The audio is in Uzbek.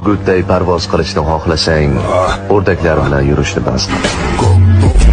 Gurgutday parvoz qilishni xohlasang, o'rdaklar bilan yurishni bas qil.